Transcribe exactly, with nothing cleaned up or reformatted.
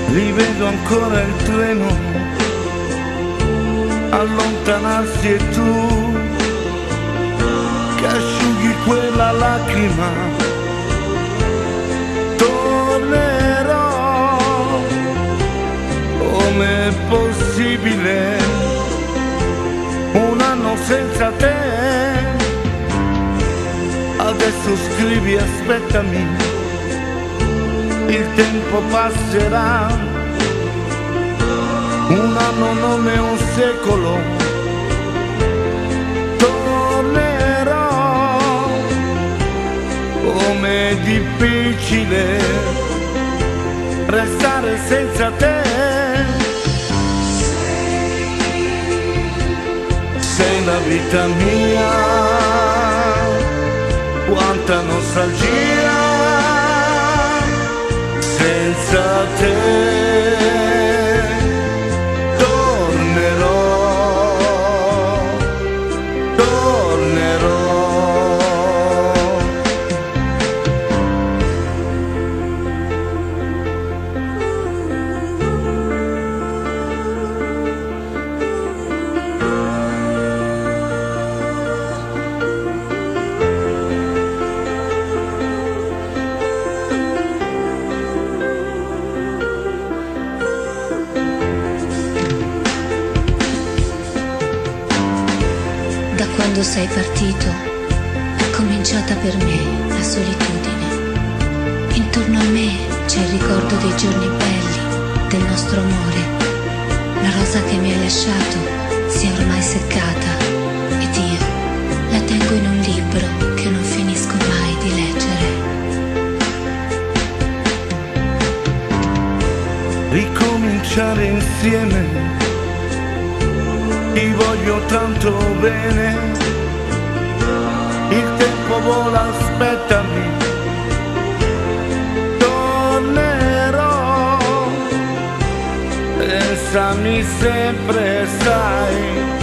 rivedo ancora il treno allontanarsi e tu che asciughi quella lacrima. Tornerò, com'è possibile un anno senza te? Adesso scrivi aspettami, il tempo passerà, un anno non è un secolo. Tornerò, com'è difficile restare senza te. Sei la vita mia, quanta nostalgia senza te. Da quando sei partito è cominciata per me la solitudine. Intorno a me c'è il ricordo dei giorni belli, del nostro amore. La rosa che mi hai lasciato si è ormai seccata ed io la tengo in un libro che non finisco mai di leggere. Ricominciare insieme, ti voglio tanto bene, il tempo vola, aspettami, tornerò, pensami sempre, sai.